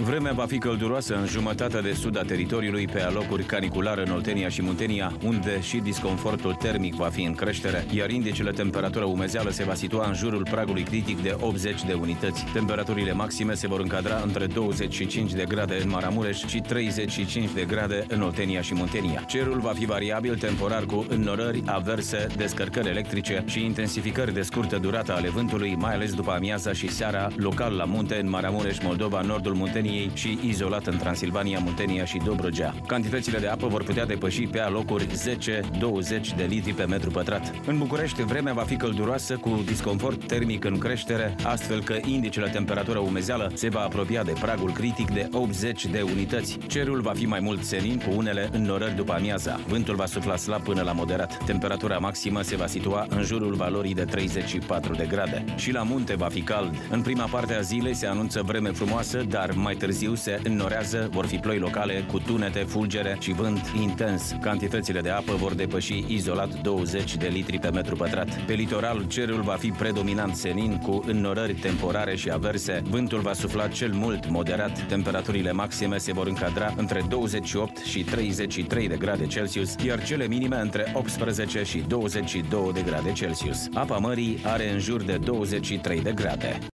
Vremea va fi călduroasă în jumătatea de sud a teritoriului, pe alocuri canicular în Oltenia și Muntenia, unde și disconfortul termic va fi în creștere, iar indicele temperatură-umezeală se va situa în jurul pragului critic de 80 de unități. Temperaturile maxime se vor încadra între 25 de grade în Maramureș și 35 de grade în Oltenia și Muntenia. Cerul va fi variabil temporar cu înnorări, averse, descărcări electrice și intensificări de scurtă durată ale vântului, mai ales după amiaza și seara, local la munte în Maramureș, Moldova, nordul Munteniei și izolat în Transilvania, Muntenia și Dobrogea. Cantitățile de apă vor putea depăși pe alocuri 10-20 de litri pe metru pătrat. În București, vremea va fi călduroasă cu disconfort termic în creștere, astfel că indicele temperatură-umezeală se va apropia de pragul critic de 80 de unități. Cerul va fi mai mult senin, cu unele înnorări după amiaza. Vântul va sufla slab până la moderat. Temperatura maximă se va situa în jurul valorii de 34 de grade. Și la munte va fi cald. În prima parte a zilei se anunță vreme frumoasă, dar mai târziu se înnorează, vor fi ploi locale cu tunete, fulgere și vânt intens. Cantitățile de apă vor depăși izolat 20 de litri pe metru pătrat. Pe litoral, cerul va fi predominant senin, cu înnorări temporare și averse. Vântul va sufla cel mult moderat. Temperaturile maxime se vor încadra între 28 și 33 de grade Celsius, iar cele minime între 18 și 22 de grade Celsius. Apa mării are în jur de 23 de grade.